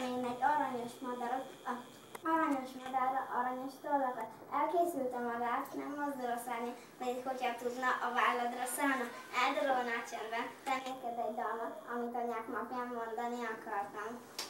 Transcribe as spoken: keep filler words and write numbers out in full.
én egy aranyos madarat, a aranyos madárra aranyos tollakat. Elkészült a madár, nem mozdul a szárnya, pedig hogyha tudna, a válladra szállna. Eldorolná csendben, te neked egy dalmat, amit anyák napján mondani akartam.